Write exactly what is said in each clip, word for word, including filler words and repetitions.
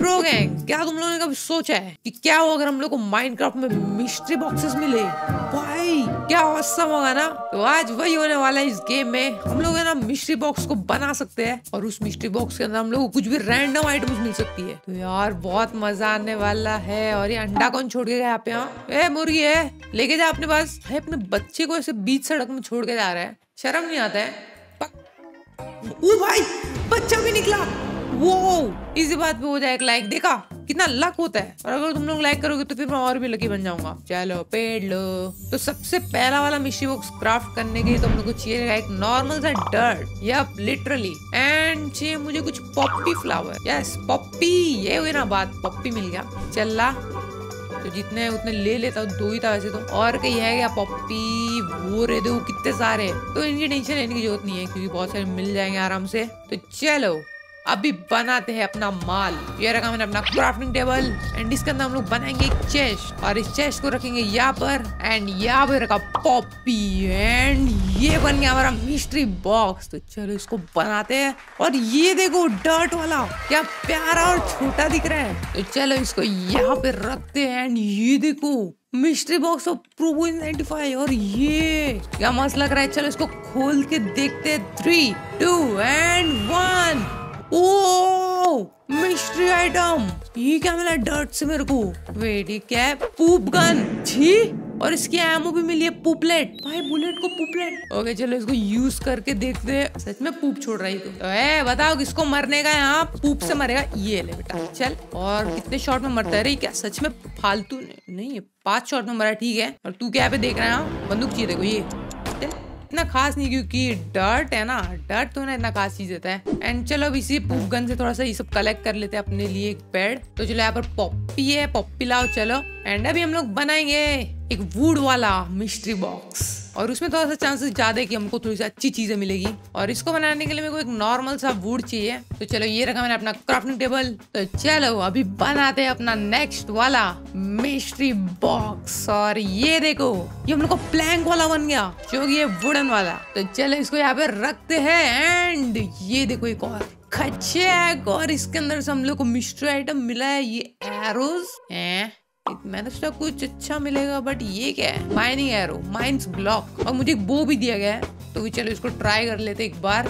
Pro gang, क्या तुम लोगों ने कभी सोचा है कि क्या हो अगर हम लोग को माइनक्राफ्ट में मिस्ट्री बॉक्सेस मिले? भाई क्या औसम होगा ना। तो आज वही होने वाला है। इस गेम में हम लोग है ना मिस्ट्री बॉक्स को बना सकते हैं और उस मिस्ट्री बॉक्स के अंदर हम लोग को कुछ भी रैंडम आइटम्स मिल सकती है। तो यार बहुत मजा आने वाला है। और ये अंडा कौन छोड़ के गया यहाँ पे? हाँ ए मुर्गी है, लेके जा अपने पास। है अपने बच्चे को ऐसे बीच सड़क में छोड़ के जा रहा है, शर्म नहीं आता है? ओ भाई बच्चा भी निकला। वो इसी बात पे हो जाए एक लाइक, देखा कितना लक होता है। और अगर तुम लोग लाइक करोगे तो फिर मैं और भी लकी बन जाऊंगा। चलो पेड़ लो। तो सबसे पहला वाला मिस्ट्री बॉक्स क्राफ्ट करने के लिए तो हम लोग को चाहिए एक नॉर्मल सा डर्ट, यप लिटरली, एंड चाहिए मुझे कुछ पॉपी फ्लावर। यस पॉपी, ये हुई ना बात, पॉपी मिल गया। चल तो जितने उतने ले लेता हूँ, दो ही था वैसे तो। और कहीं है क्या पॉपी? वो रे दो कितने सारे, तो इनकी टेंशन लेने की जरूरत नहीं है क्योंकि बहुत सारे मिल जाएंगे आराम से। तो चलो अभी बनाते हैं अपना माल। ये रखा मैंने अपना क्राफ्टिंग टेबल एंड इसके अंदर हम लोग बनाएंगे एक चेस्ट और इस चेस्ट को रखेंगे यहाँ पर एंड यहाँ पर रखा पॉपी एंड ये बन गया हमारा मिस्ट्री बॉक्स। तो चलो इसको बनाते हैं। और ये देखो डर्ट वाला क्या प्यारा और छोटा दिख रहा है। तो चलो इसको यहाँ पे रखते हैं एंड ये देखो mystery box of prove identify. और ये क्या मस्त लग रहा है। चलो इसको खोल के देखते हैं। Three two and one. Oh mystery item, ये क्या मिला डर्ट से मेरे को? वेट ये क्या है? Poop gun. छी, और इसकी एमो भी मिली है, पुपलेट। भाई बुलेट को पुपलेट। ओके चलो इसको यूज करके देखते हैं। सच में पूप छोड़ रही तो, तो ए, बताओ किसको मरने का? यहाँ पूप से मरेगा। ये ले बेटा चल। और कितने शॉट में मरता है रे? क्या सच में फालतू नहीं है? पांच शॉट में मरा, ठीक है। और तू क्या पे देख रहा है? बंदूक चाहिए देखो। ये इतना खास नहीं क्योंकि डर्ट है ना, डर्ट तो ना इतना खास चीज होता है। एंड चलो अब इसी पूप गन से थोड़ा सा ये सब कलेक्ट कर लेते हैं अपने लिए एक पेड़। तो चलो यहाँ पर पॉपी है, पॉपी लाओ चलो। एंड अभी हम लोग बनाएंगे एक वुड वाला मिस्ट्री बॉक्स और उसमें थोड़ा सा चांसेस ज्यादा है कि हमको थोड़ी सी अच्छी चीजें मिलेगी। और इसको बनाने के लिए मेरे को एक नॉर्मल सा वुड चाहिए। तो चलो ये रखा मैंने अपना क्राफ्टिंग टेबल। तो चलो अभी बनाते हैं अपना नेक्स्ट वाला मिस्ट्री बॉक्स। और ये देखो ये हम लोग को प्लैंक वाला बन गया जो ये वुडन वाला। तो चलो इसको यहाँ पे रखते हैं एंड ये देखो एक और खच्चक। और इसके अंदर से हम लोग को मिस्ट्री आइटम मिला है, ये एरोज है। मैंने सोचा कुछ अच्छा मिलेगा बट ये क्या है? माइनिंग एरो, माइंस ब्लॉक, और मुझे एक बो भी दिया गया है। तो भी चलो इसको ट्राई कर लेते एक बार।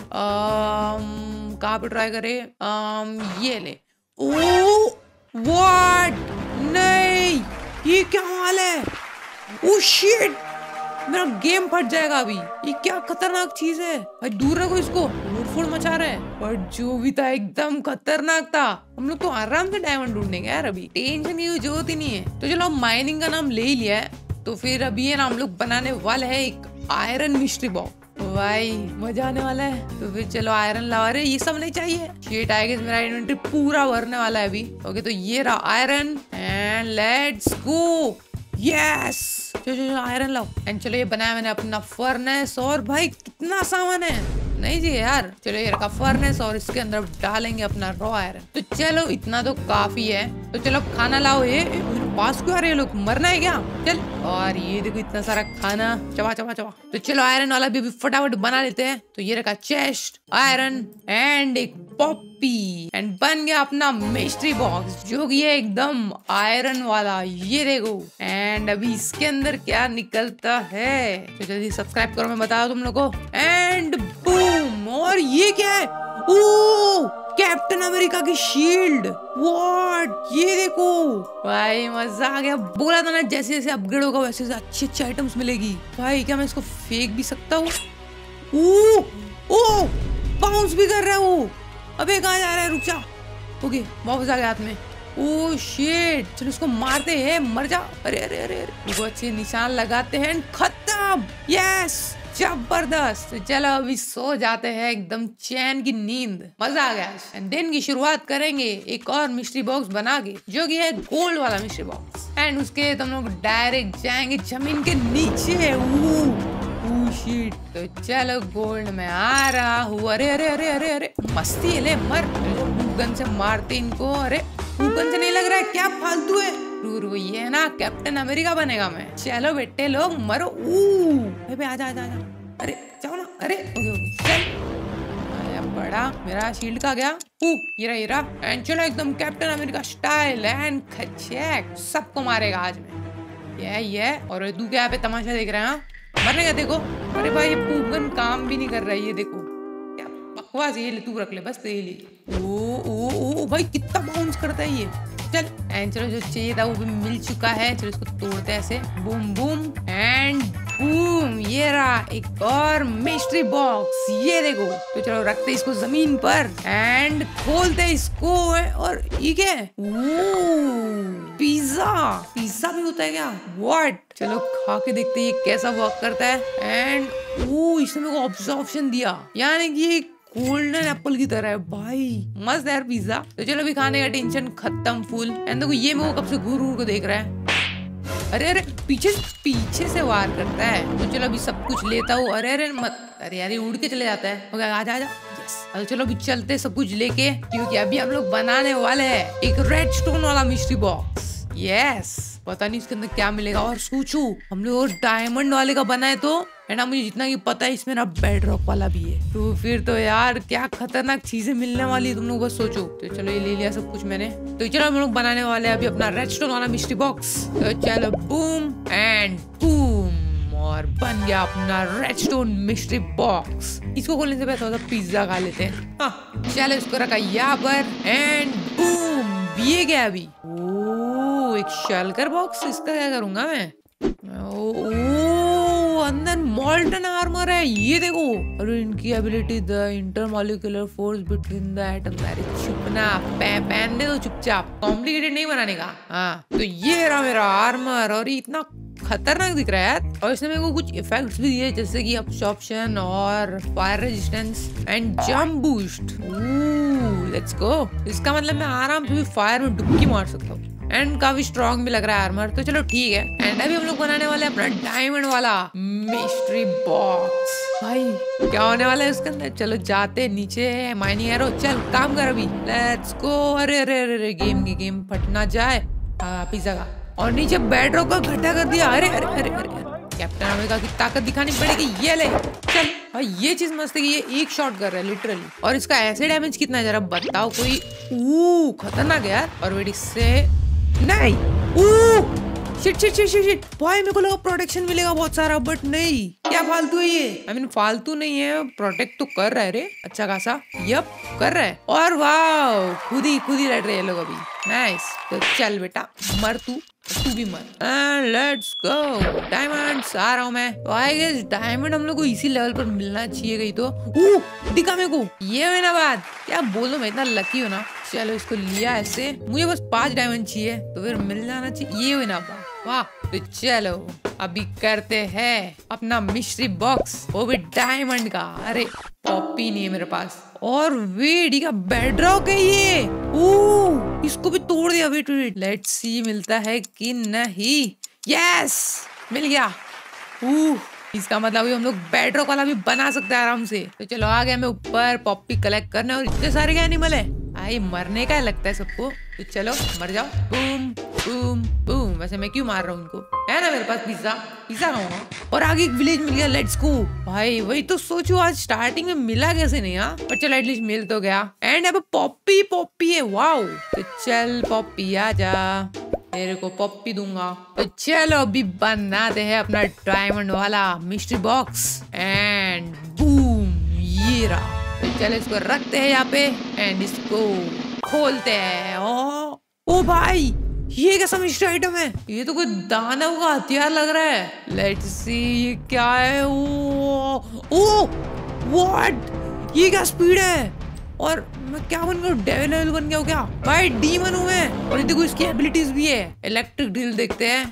कहाँ पे ट्राई करें? आम, ये ले। Oh what? नहीं ये क्या हाल है? ओ शिट, मेरा गेम फट जाएगा अभी। ये क्या खतरनाक चीज है भाई, दूर रखो इसको, मुड़फुड़ मचा रहा है। पर जो भी था एकदम खतरनाक था। हम लोग तो आराम से डायमंड ढूंढेंगे यार, अभी टेंशन की जरूरत ही नहीं है। तो चलो माइनिंग का नाम ले ही लिया है तो फिर अभी है ना हम लोग बनाने वाले हैं एक आयरन मिस्ट्री बॉक्स। भाई मजा आने वाला है। तो फिर चलो आयरन लावा। रहे ये सब नहीं चाहिए, शेट आएगा। मेरा इन्वेंटरी पूरा भरने वाला है अभी। ओके तो ये रहा iron and let's go. Yes चलो चलो आयरन लाओ। एंड चलो ये बनाया मैंने अपना फर्नेस। और भाई कितना सामान है, नहीं जी यार। चलो ये रखा फर्नेस और इसके अंदर डालेंगे अपना रॉ आयरन। तो चलो इतना तो काफी है। तो चलो खाना लाओ। ये मेरे पास क्यों आ रहे लोग, मरना है क्या? चल। और ये देखो इतना सारा खाना, चबा चबा चबा। तो चलो आयरन वाला भी, भी फटाफट बना लेते हैं। तो ये रखा चेस्ट, आयरन एंड एक पॉपी एंड बन गया अपना मिस्ट्री बॉक्स जो कि है एकदम आयरन वाला। ये देखो एंड अभी इसके अंदर क्या निकलता है। तो जल्दी सब्सक्राइब करो, मैं बता दूं तुम लोग को। And boom. और ये क्या है? ओ कैप्टन अमेरिका की शील्ड। व्हाट? ये देखो भाई मजा आ गया। बोला था ना जैसे जैसे अपग्रेड होगा वैसे वैसे अच्छी अच्छी आइटम्स मिलेगी। भाई क्या मैं इसको फेंक भी सकता हूँ? ओ ओ बाउंस भी कर रहा है वो। अबे कहाँ जा रहा है? रुक जा। ओके वापस आ गया हाथ में। ओ शिट, चलो इसको मारते हैं, मर जा। अरे अरे अरे अरे अच्छे निशान लगाते हैं। खत्म। यस जबरदस्त। तो चलो अभी सो जाते हैं एकदम चैन की नींद। मजा आ गया। एंड दिन की शुरुआत करेंगे एक और मिस्ट्री बॉक्स बना के जो कि है गोल्ड वाला मिस्ट्री बॉक्स। एंड उसके तुम लोग डायरेक्ट जाएंगे जमीन के नीचे। शिट। तो चलो गोल्ड में आ रहा हूँ। अरे अरे अरे अरे अरे मस्ती है, ले मर। गन से मारते इनको। अरे गन से नहीं लग रहा है, क्या फालतू है। रू रू ये है ना कैप्टन अमेरिका बनेगा मैं। चलो बेटे लोग मरो। ऊ आजा आजा आजा। अरे जाओ ना। अरे ओके ओके चल। बड़ा मेरा शील्ड का गया। ऊ, ये रहा ये रहा। एंड चलो एकदम कैप्टन अमेरिका स्टाइल एंड खचैक सबको मारेगा आज में। ये ये और तू क्या यहाँ पे तमाशा देख रहा है? मरने का देखो। अरे भाई ये पूगन काम भी नहीं कर रहा है, ये देखो क्या बकवास। ये ले तू रख ले बस, ये ले। ओ ओ ओ भाई कितना बाउंस करता है ये। चल एंड चलो जो चाहिए था वो भी मिल चुका है। चलो इसको तोड़ते हैं ऐसे, बूम बूम एंड बूम। ये रहा एक और मिस्ट्री बॉक्स, ये देखो। तो चलो रखते इसको जमीन पर एंड खोलते इसको। और ये क्या है? पिज्जा। पिज्जा भी होता है क्या? व्हाट? चलो खा के देखते हैं ये कैसा वर्क करता है। एंड ओ इसने मेरे को ऑप्शन दिया, यानी कि ये गोल्डन एप्पल की तरह है भाई। मस्त है यार पिज्जा। तो चलो अभी खाने का टेंशन खत्म फुल। एंड देखो ये मेरे को कब से घूर घूर को देख रहा है। अरे अरे पीछे पीछे से वार करता है। तो चलो अभी सब कुछ लेता हूँ। अरे अरे मत, अरे यार ये उड़ के चले जाता है। ओके आजा आजा। यस चलो अभी चलते सब कुछ लेके, क्योंकि अभी हम लोग बनाने वाले हैं एक रेड स्टोन वाला मिस्ट्री बॉक्स। यस पता नहीं इसके अंदर क्या मिलेगा। और सोचो हम लोग डायमंड वाले का बना है, तो है ना, मुझे जितना कि पता है इसमें ना बेड रॉक वाला भी है। तो फिर तो यार क्या खतरनाक चीजें मिलने वाली है, तुम लोग बस सोचो। तो चलो ये ले लिया सब कुछ मैंने। तो चलो हम लोग बनाने वाले हैं अभी अपना रेडस्टोन वाला मिस्ट्री बॉक्स। तो चलो बूम एंड बूम, और बन गया अपना रेडस्टोन मिस्ट्री बॉक्स। इसको खोलने से पहले थोड़ा पिज्जा खा लेते हैं। हाँ चलो इसको रखा यहाँ पर एंड बूम, ये क्या अभी? ओ एक शलकर बॉक्स, इसका क्या करूंगा मैं? ओ, ओ अंदर मॉल्टन आर्मर है, ये देखो। अरे इनकी ability the intermolecular force between the atoms. अरे चुपना, पहन दे दो चुपचाप, कॉम्प्लिकेटेड नहीं बनाने का। हाँ तो ये रहा मेरा आर्मर, और ये इतना खतरनाक दिख रहा है यार। और इसने मेरे को कुछ इफेक्ट्स भी दिए, जैसे कि अब्सॉर्प्शन और fire resistance and jump boost. Let's go. इसका मतलब मैं आराम से भी फायर में डुबकी मार सकता हूँ। एंड काफी स्ट्रॉन्ग भी लग रहा है आर्मर। तो चलो ठीक है। एंड अभी हम लोग बनाने वाले हैं अपना डायमंड वाला मिस्ट्री बॉक्स। भाई क्या होने वाला है उसके अंदर? चलो जाते नीचे है माइनिंग एरो। चल काम कर अभी, लेट्स गो। अरे अरे अरे गेम की गेम फटना जाए। पिज्जा का और नीचे बेड रॉक का गड्ढा कर दिया। अरे अरे अरे अरे कैप्टन अमेरिका की ताकत दिखानी पड़ेगी। ये ले चल भाई, ये चीज मस्त है कि ये एक शॉट कर रहा है लिटरली। और इसका ऐसे डैमेज कितना है जरा बताओ कोई। ऊ खतरनाक यार। और वेट इससे नहीं, oh shit shit shit shit भाई, मेरे को लगा प्रोटेक्शन मिलेगा बहुत सारा, बट नहीं। क्या फालतू है ये? आई मीन फालतू नहीं है, प्रोटेक्ट तो कर रहा है रे अच्छा खासा। यप कर रहा है। और वाह खुद ही खुद ही लड़ रहे हैं लोग अभी। नाइस। तो चल बेटा मर, तू तू भी मर। Let's go. डायमंड्स आ रहा हूँ मैं। तो आई गेस डायमंड हम लोग को इसी लेवल पर मिलना चाहिए। गई तो ओ दिखा मेरे को, ये है ना बात। क्या बोलूं मैं, इतना लकी हो ना। चलो इसको लिया ऐसे, मुझे बस पांच डायमंड चाहिए तो फिर मिल जाना चाहिए। ये हुई ना बात, वाह। तो चलो अभी करते हैं अपना मिस्ट्री बॉक्स, वो भी डायमंड का। अरे पॉपी नहीं है मेरे पास। और वेट का बेड रॉक है ये। ओ इसको भी तोड़ दिया। वेट वेट लेट्स सी मिलता है कि नहीं। यस मिल गया। ओह इसका मतलब अभी हम लोग बेड रॉक वाला भी बना सकते हैं आराम से। तो चलो आ गया मैं ऊपर पॉपी कलेक्ट करने। और इतने सारे क्या एनिमल है, आई मरने का लगता है सबको। तो चलो मर जाओ। Boom boom boom. वैसे मैं क्यों मार रहा हूँ उनको, है ना मेरे पास पिज्जा पिज्जा खाऊंगा। और आगे एक विलेज मिल गया। लेट्स गो भाई। वही तो सोचो आज स्टार्टिंग में मिला कैसे नहीं। हाँ पर चलो एटलीस्ट मिल तो गया। एंड अब पॉपी पॉपी है, वाओ। तो चल पॉपी आजा, तेरे को पॉपी दूंगा। तो चलो अभी बनाते हैं अपना डायमंड वाला मिस्ट्री बॉक्स। एंड बूम ये रहा। तो चलो इसको रखते हैं यहाँ पे एंड इसको खोलते हैं। ओ, ओ भाई ये कैसा मिस्ट्री आइटम है? ये तो कोई दानव का हथियार लग रहा है। लेट्स सी ये क्या है। ओ ओ व्हाट, ये क्या स्पीड है? और मैं क्या बन गया, डेविल लेवल बन गया हूँ क्या? भाई डीमन हूँ मैं। और देखो इसकी एबिलिटीज भी है। इलेक्ट्रिक ड्रिल देखते हैं।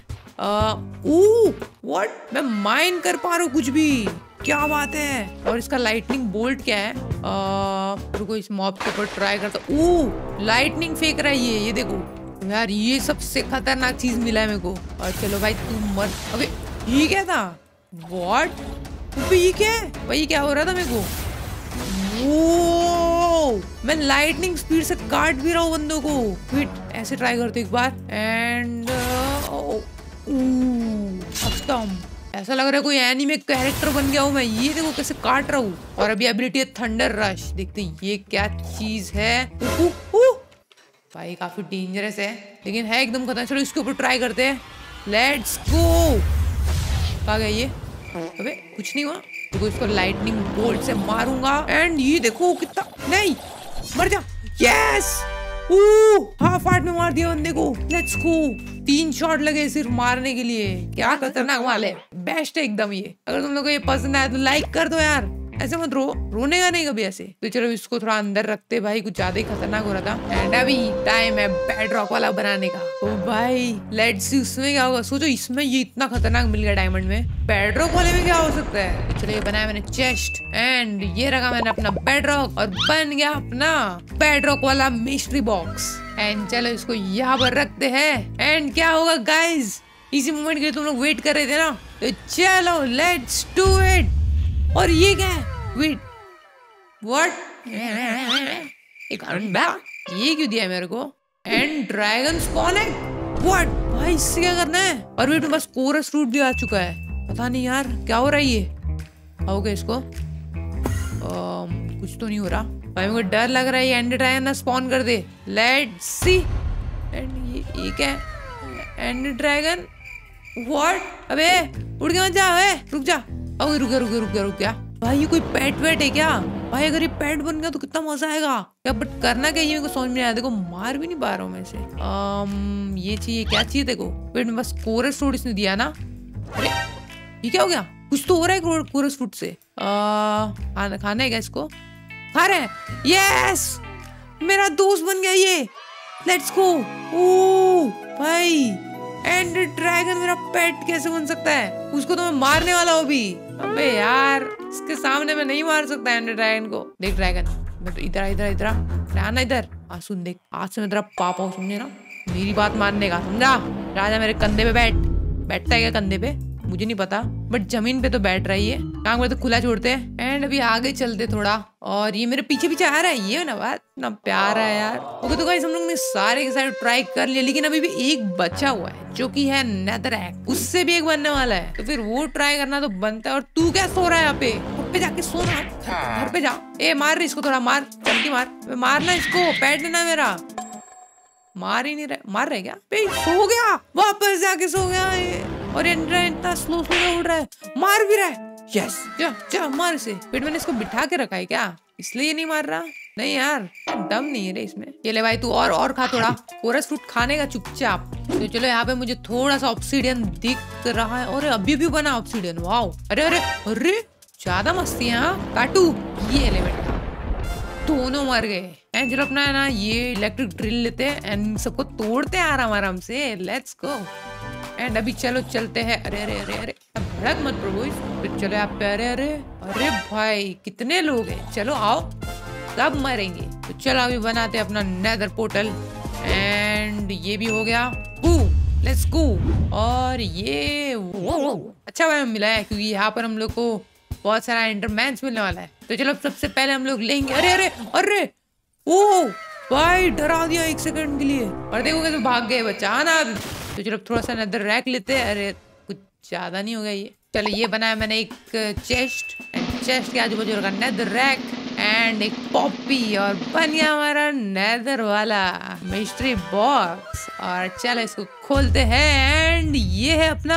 व्हाट, मैं माइन कर पा रहा हूँ कुछ भी, क्या बात है। और इसका लाइटनिंग बोल्ट क्या है? रुको इस मॉब के ऊपर ट्राई करता। ओह लाइटनिंग फेंक रहा है ये ये देखो यार, ये सबसे खतरनाक चीज मिला है मेरे को। और चलो भाई तू मर। अबे ये क्या था? व्हाट, ये क्या है भाई? क्या हो रहा था मेरे को? ओ मैं लाइटनिंग स्पीड से काट भी रहा हूँ बंदों को। फिट ऐसे ट्राई करते एक बार। एंड खत्म। ऐसा लग रहा है कोई एनीमे कैरेक्टर बन गया हूँ मैं। ये देखो कैसे काट रहा हूँ। और अभी एबिलिटी है थंडर रश। देखते ये क्या चीज है। उ, उ, उ। भाई काफी डेंजरस है लेकिन है एकदम खतरनाक। चलो इसके ऊपर ट्राई करते हैं। Let's go. कहाँ गया ये? अबे कुछ नहीं हुआ। तो इसको लाइटनिंग बोल्ट से मारूंगा एंड ये देखो कितना। नहीं मर जा। यस हाफ हार्ट में मार दिया बंदे को। Let's go. तीन शॉट लगे सिर्फ मारने के लिए। क्या खतरनाक वाले। बेस्ट है एकदम ये। अगर तुम लोगों को ये पसंद आया तो लाइक कर दो यार। ऐसे मत रो रोने का नहीं कभी ऐसे। तो चलो इसको थोड़ा अंदर रखते भाई, कुछ ज्यादा ही खतरनाक हो रहा था। एंड अभी टाइम है बेड रॉक वाला बनाने का। ओ भाई लेट्स सी उसमें क्या होगा। सोचो इसमें ये इतना खतरनाक मिल गया डायमंड में, बेड रॉक वाले में क्या हो सकता है। तो चलो ये बनाया मैंने चेस्ट एंड ये रखा मैंने अपना बेड रॉक और बन गया अपना बेड रॉक वाला मिस्ट्री बॉक्स। एंड चलो इसको यहाँ पर रखते हैं। एंड क्या होगा गाइज, इसी मोमेंट के लिए तुम लोग वेट कर रहे थे ना, तो चलो लेट्स डू इट। और ये क्या है? Wait what? एक अंडा ये क्यों दिया है मेरे को? एंड ड्रैगन स्पॉन है व्हाट? भाई इससे क्या करना है? और वेट बस कोरस फ्रूट भी आ चुका है। पता नहीं यार क्या हो रहा है ये। हो गया इसको um, कुछ तो नहीं हो रहा भाई। मेरे को डर लग रहा है ये एंड ड्रैगन ना स्पॉन कर दे। Let's see. एंड ये ये क्या है? And dragon what? अबे उड़ के मत जा। अबे रुक जा। अबे रुक गया रुक गया रुक गया रुक गया। भाई ये कोई पेट वेट है क्या? भाई अगर ये पेट बन गया तो कितना मजा आएगा क्या। बट करना क्या ये मेरे को समझ में नहीं आया। देखो मार भी नहीं पा रहा हूँ मैं इसे। um, ये चाहिए क्या चाहिए देखो। वेट में बस कोरस फ्रूट इसने दिया ना। अरे ये क्या हो गया? कुछ तो हो रहा है कोरस फ्रूट से। खाना खाना है क्या इसको? खा रहे हैं। यस मेरा दोस्त बन गया ये। Let's go. ओ भाई एंड ड्रैगन मेरा पेट कैसे बन सकता है? उसको तो मैं मारने वाला हूँ अभी। अबे यार इसके सामने मैं नहीं मार सकता एंड ड्रैगन को। देख ड्रैगन मैं तो इधर इधर इधर आना इधर आ। सुन देख आज से मैं तेरा पापा हूँ समझे ना, मेरी बात मानने का समझा। राजा मेरे कंधे पे बैठ बैठता है क्या कंधे पे मुझे नहीं पता, बट जमीन पे तो बैठ रही है। टांग में तो खुला छोड़ते हैं। एंड अभी आगे चलते थोड़ा। और ये मेरे पीछे पीछे आ रहा है ये ना बात ना प्यारा है यार। ओके तो गाइस हम लोग ने सारे के सारे ट्राई कर लिए लेकिन अभी भी एक बचा हुआ है जो कि है नेदररैक। उससे भी एक बनने वाला है तो फिर वो ट्राई करना तो बनता है। और तू क्या सो रहा है यहाँ पे? घर पे जाके सो ना, घर पे जा। ए मार रही इसको थोड़ा मार, जल्दी मार मारना इसको। पैड लेना मेरा। मार ही नहीं रहे। मार रहे क्या? पे सो गया वापस जाके सो गया ये। और इतना स्लो स्लो उड़ रहा है, मार भी रहा है। यस जा जा मार इसे। पेट मैंने इसको बिठा के रखा है क्या इसलिए नहीं मार रहा? नहीं यार दम नहीं है रे इसमें। ये ले भाई तू और और खा थोड़ा कोरस फ्रूट खाने का चुपचाप। तो चलो यहाँ पे मुझे थोड़ा सा ऑब्सीडियन दिख रहा है। और अभी भी बना ऑब्सीडियन। वाओ अरे अरे अरे ज्यादा मस्ती है। हाँ काटू ये ले बेटा। दोनों मर गए। एंड चलो अपना है ना ये इलेक्ट्रिक ड्रिल लेते हैं एंड सबको तोड़ते हैं आराम आराम से। Let's go. एंड अभी चलो चलते हैं। अरे अरे अरे अरे भड़क मत प्रभु। तो चलो आप पे। अरे अरे अरे भाई कितने लोग हैं। चलो आओ सब मरेंगे। तो चलो अभी बनाते हैं अपना नेदर पोर्टल। एंड ये भी हो गया। Let's go. और ये वो अच्छा भाई मिला है क्योंकि यहाँ पर हम लोग को बहुत सारा एंडरमैन्स मिलने वाला है। तो चलो सबसे पहले हम लोग लेंगे। अरे अरे अरे ओ भाई डरा दिया एक सेकंड के लिए। और देखो कैसे भाग गए बच्चा ना। तो चलो थोड़ा सा नेदर रैक लेते हैं। अरे कुछ ज्यादा नहीं हो गया ये। चलो ये बनाया मैंने एक चेस्ट एंड चेस्ट के आजू बाजू का नेदर रैक एंड एक पॉपी। और बन गया हमारा नेदर वाला मिस्ट्री बॉक्स। और चलो इसको खोलते हैं। एंड ये है अपना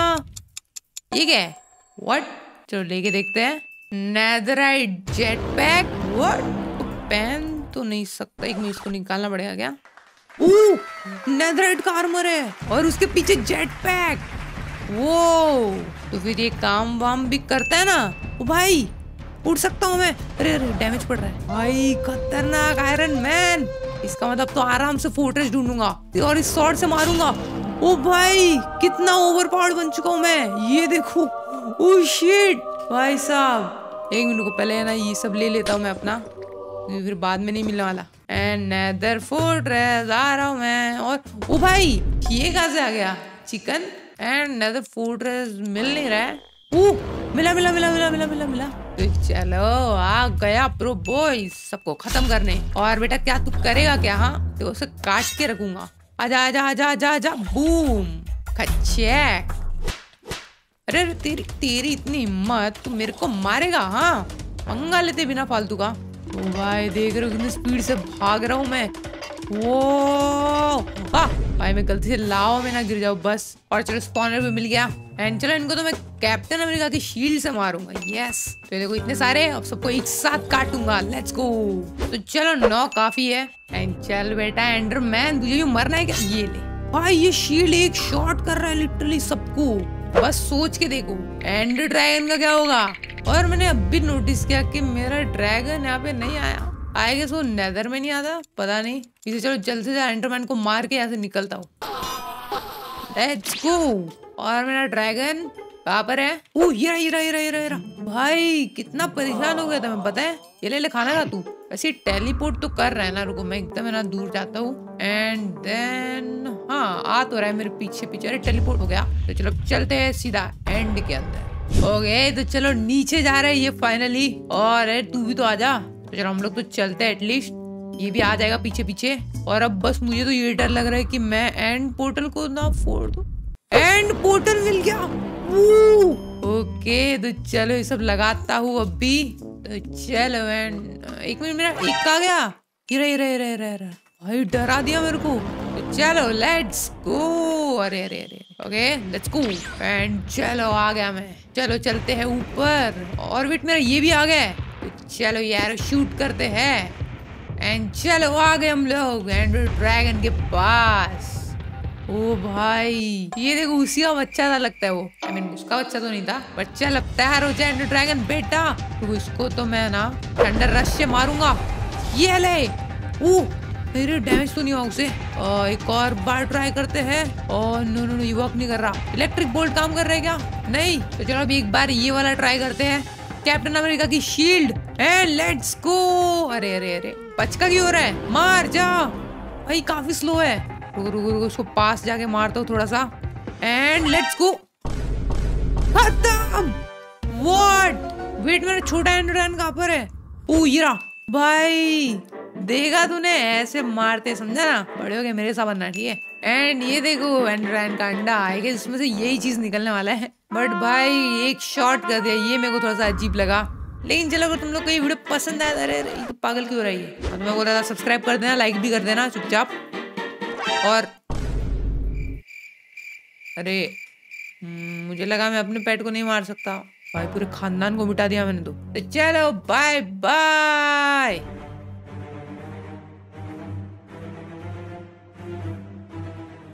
ये क्या है? व्हाट? चलो लेके देखते हैं। Netherite jetpack. व्हाट? पहन तो नहीं सकता, एक मिनट इसको निकालना पड़ेगा क्या? ओह नेदराइट का आर्मर है और उसके पीछे जेट पैक। वो तो फिर ये काम वाम भी करता है ना। ओ भाई उड़ सकता हूँ मैं। अरे अरे डैमेज पड़ रहा है भाई। खतरनाक आयरन मैन। इसका मतलब तो आराम से फोर्ट्रेस ढूंढूंगा और इस शॉट से मारूंगा। ओ भाई कितना ओवर पावर्ड बन चुका हूँ मैं। ये देखो ओ शिट भाई साहब। एक मिनट को पहले है ना ये सब ले लेता हूँ मैं अपना, फिर बाद में नहीं मिलने वाला। एंड नेदर फोर्ट्रेस आ रहा हूँ मैं। और ओ भाई ये कहाँ से आ गया? चिकन एंड नेदर फोर्ट्रेस मिल नहीं रहा है। ओ मिला मिला मिला मिला मिला मिला मिला। तो चलो आ गया प्रो बॉय सबको खत्म करने। और बेटा क्या तू करेगा क्या? हाँ तो उसे काट के रखूंगा। आजा आजा आजा आजा आजा। बूम खचैक। अरे अरे, तेरी तेरी इतनी हिम्मत, तू मेरे को मारेगा? हाँ, पंगा लेते बिना फालतू का। ओ भाई देख रहे हो कितनी स्पीड से भाग रहा हूँ मैं। वो आ, भाई मैं गलती से लावा में ना गिर जाऊँ बस। और चलो स्पॉनर भी मिल गया। एंड चलो इनको तो मैं कैप्टन अमेरिका की शील्ड से मारूंगा। यस, तो देखो इतने सारे, अब सबको एक साथ काटूंगा। Let's go. तो चलो नौ काफी है। एंड चल बेटा एंडरमैन, तुझे भी मरना है क्या? ये ले भाई, ये शील्ड एक शॉट कर रहा है लिटरली सबको। बस सोच के देखो एंडर ड्रैगन का क्या होगा। और मैंने अब भी नोटिस किया कि मेरा ड्रैगन यहाँ पे नहीं आया। आएगा वो नेदर में नहीं आता, पता नहीं। इसे चलो जल्द से जल्द एंडरमैन को मार के यहाँ से निकलता हूँ। Let's go. और मेरा ड्रैगन कहाँ पर है? ओह ये रहा ये रहा ये रहा ये रहा ये रहा। भाई कितना परेशान हो गया था मैं, पता है? ये ले ले खाना खा तू। वैसे टेलीपोर्ट तो कर रहा है ना, रुको मैं एकदम ना दूर जाता हूँ। एंड देन हाँ आ तो रहा है मेरे पीछे पीछे। अरे टेलीपोर्ट हो गया। तो चलो चलते हैं सीधा एंड के अंदर। ओके तो चलो नीचे जा रहे हैं ये फाइनली। और तू भी तो आ जा। तो चलो हम लोग तो चलते हैं, एटलीस्ट ये भी आ जाएगा पीछे पीछे। और अब बस मुझे तो ये डर लग रहा है कि मैं एंड पोर्टल को ना फोड़ दूं। एंड पोर्टल मिल गया। ओके तो चलो ये सब लगाता हूँ अब भी। तो चलो एंड एक मिनट, मेरा एक आ गया। रे रे रे रे रे भाई डरा दिया मेरे को। तो चलो लेट्स गो। अरे अरे अरे ओके लेट्स गो। एंड चलो आ गया मैं। चलो चलते हैं ऊपर। और वेट मेरा ये भी आ गया। तो चलो यार शूट करते हैं। एंड चलो आ गए हम लोग एंडर ड्रैगन के पास। ओ भाई ये देखो उसी का बच्चा था लगता है वो। आई I मीन mean, उसका बच्चा तो नहीं था। बच्चा अब तैयार हो जाए एंडर ड्रैगन बेटा। तो इसको तो मैं ना थंडर रश से मारूंगा। ये ले। ओह मेरे डैमेज तो नहीं हुआ उसे। आ, एक और बार ट्राई करते हैं। और नो नो नो ये वर्क नहीं कर रहा। इलेक्ट्रिक बोल्ट काम कर रहा है क्या? नहीं। तो चलो अभी एक बार ये वाला ट्राई करते हैं। कैप्टन अमेरिका की शील्ड एंड लेट्स गो। अरे अरे अरे बचका क्यों हो रहा है? मार जा भाई, काफी स्लो है। रुको रुको रुको उसको पास जाके मारता हूँ थोड़ा सा। And let's go. खत्म। व्हाट? वेट मेरा छोटा एंडरमैन कहाँ पर है? ओ ये रहा। भाई देखा तूने, ऐसे मारते समझा ना। बड़े हो गए मेरे साथ बनना, ठीक है? एंड ये देखो एंडरमैन का अंडा आएगा, इसमें से यही चीज निकलने वाला है। बट भाई एक शॉट कर दिया, ये मेरे को थोड़ा सा अजीब लगा। लेकिन चलो अगर तुम लोग को ये वीडियो पसंद आया, अरे ये तो पागल क्यों हो रही है? तो मैं बोल रहा था सब्सक्राइब कर देना, लाइक भी कर देना चुपचाप। और अरे मुझे लगा मैं अपने पेट को नहीं मार सकता। भाई पूरे खानदान को मिटा दिया मैंने तो। चलो बाय बाय।